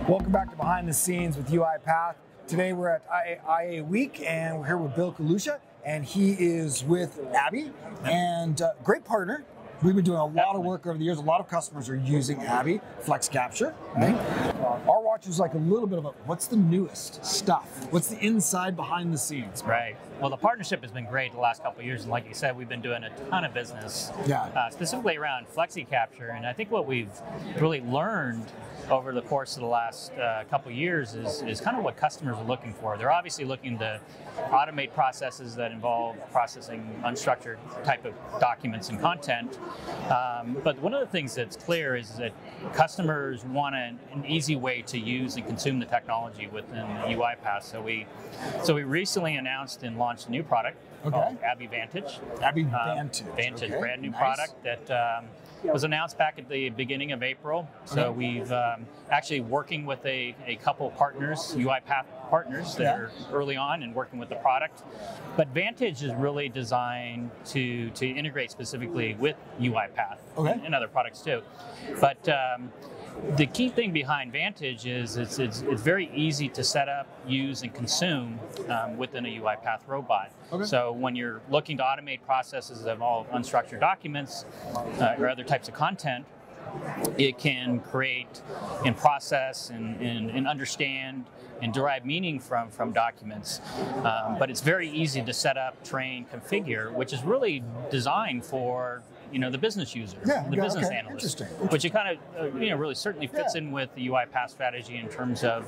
Welcome back to Behind the Scenes with UiPath. Today we're at IA Week and we're here with Bill Kalusha, and he is with Abby, and great partner. We've been doing a lot of work over the years. A lot of customers are using Abby Flex Capture. Right? Our watch is like a little bit of a, what's the newest stuff? What's the inside behind the scenes? Right. Well, the partnership has been great the last couple of years, and like you said, we've been doing a ton of business, specifically around Flexi Capture. And I think what we've really learned over the course of the last couple of years is kind of what customers are looking for. They're obviously looking to automate processes that involve processing unstructured type of documents and content. But one of the things that's clear is that customers want an easy way to use and consume the technology within UiPath. So we recently announced and launched a new product called Abby Vantage. Abby Vantage. Vantage, brand new product that was announced back at the beginning of April. So we've actually working with a couple partners, UiPath partners that are early on and working with the product. But Vantage is really designed to integrate specifically with UiPath and other products too. But the key thing behind Vantage is it's very easy to set up, use, and consume within a UiPath robot. So when you're looking to automate processes of all unstructured documents or other types of content, it can create and process and understand and derive meaning from documents. But it's very easy to set up, train, configure, which is really designed for the business user, the business analyst, which it kind of really certainly fits in with the UiPath strategy in terms of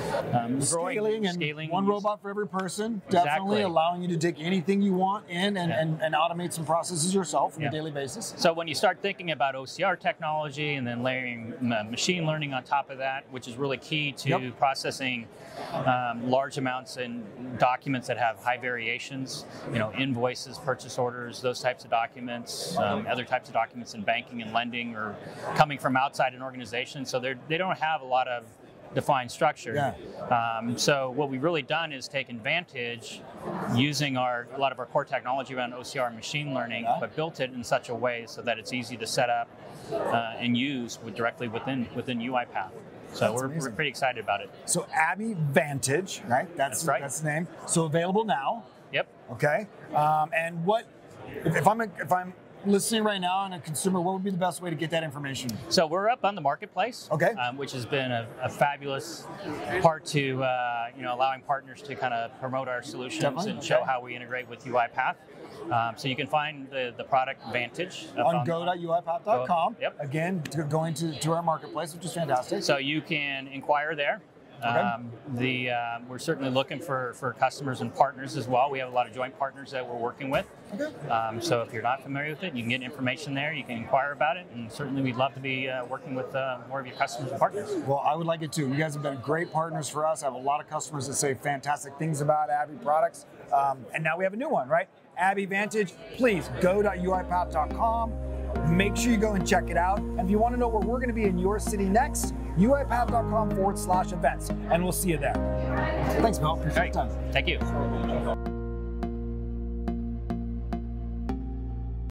scaling one robot for every person, definitely allowing you to take anything you want in and automate some processes yourself on a daily basis. So when you start thinking about OCR technology and then layering machine learning on top of that, which is really key to processing large amounts in documents that have high variations, invoices, purchase orders, those types of documents, other types of documents in banking and lending or coming from outside an organization. So they don't have a lot of defined structure. So what we've really done is taken Vantage using a lot of our core technology around OCR and machine learning, but built it in such a way so that it's easy to set up and use directly within UiPath. So we're pretty excited about it. So Abby Vantage, right? That's the name. So available now. Yep. Okay. And what if I'm listening right now and a consumer, what would be the best way to get that information? So we're up on the marketplace, which has been a fabulous part to allowing partners to kind of promote our solutions and show how we integrate with UiPath. So you can find the product Vantage on go.uipath.com. Yep. Again, going to our marketplace, which is fantastic. So you can inquire there. We're certainly looking for customers and partners as well. We have a lot of joint partners that we're working with. So if you're not familiar with it, you can get information there. You can inquire about it, and certainly we'd love to be working with more of your customers and partners. Well, I would like it too. You guys have been great partners for us. I have a lot of customers that say fantastic things about Abby products, and now we have a new one, right? Abby Vantage. Please go.uipath.com. Make sure you go and check it out. And if you want to know where we're going to be in your city next, uipath.com/events, and we'll see you there. Thanks, Bill. Appreciate your time. Thank you.